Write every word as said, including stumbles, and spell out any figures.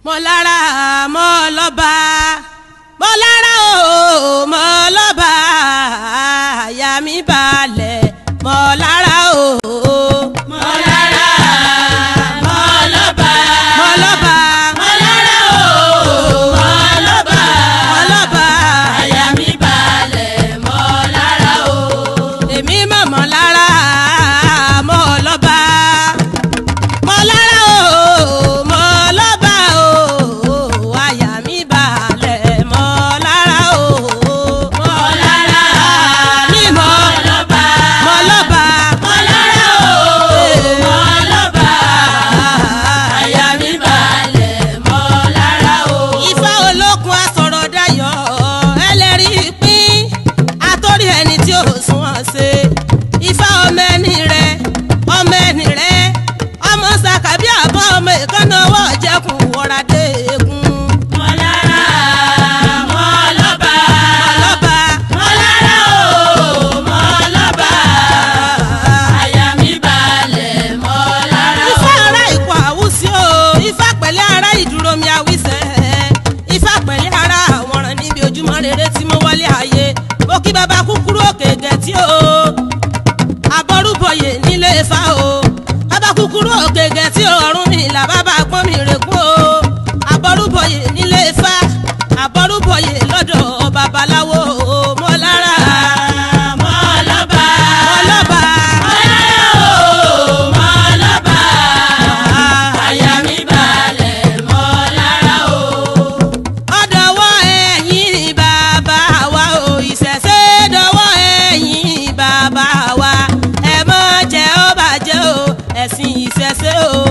mo lára mo lọ́ba mo lára o mo lọ́ba àyà mi balẹ̀ mo lára o mo lára mo lọ́ba mo lọ́ba mo lára o mo lọ́ba mo lọ́ba àyà mi balẹ̀ mo lára o èmi mọ̀ mo lára mo lọ́ba mo lára o mo lọ́ba o àyà mi balẹ̀ mo lára o mo lára ni mo lọ́ba mo lọ́ba mo lára o mo lọ́ba àyà mi balẹ̀ mo lára o. Ifá olókun asọ̀rọ̀ dayọ̀ ẹlẹ́rìí pín àtọ́rí ẹni tí ó sún ọ̀ ṣe Ifá ọmọ ẹni rẹ ọmọ ẹni rẹ ọmọ sàkàbí àbọ̀ ọmọ ìkànnà ọwọ́ jẹ́kùn wọ́ra dé egun. mo lára mo lọ́ba mo lọ́ba mo lára o mo lọ́ba àyà mi balẹ̀ mo lára o. Ifá ara ikọ̀ àwùsí o Ifá pẹ̀lẹ́ ara ìdúró mi àwísẹ́ Ifá pẹ̀lẹ́ ara àwọ̀ràn níbi ojúmọ́ rere tí mo wọlé ayé mo kí baba kúkúrú òkè gẹ̀tì o àbọ̀rúbọyè nílé Ifá o bàbá kúkúrú ògègè tí ọ̀run mi là bàbá gbọ́n mi rèkú o àbọ̀rúbọyè nílé Ifá àbọ̀rúbọyè lọ́dọ̀ babaláwo o mo lára mo lọ́ba mo lọ́ba mo lára o mo lọ́ba àyà mi balẹ̀ mo lára o. ọ̀dọ̀wọ́ ẹ̀yin bàbá wa o ìṣẹ̀ṣe dọ̀wọ́ ẹ̀yin bàbá wa ẹ mọ̀ jẹ́ ó bàjẹ́ o ẹ̀sìn ìṣẹ̀ṣe o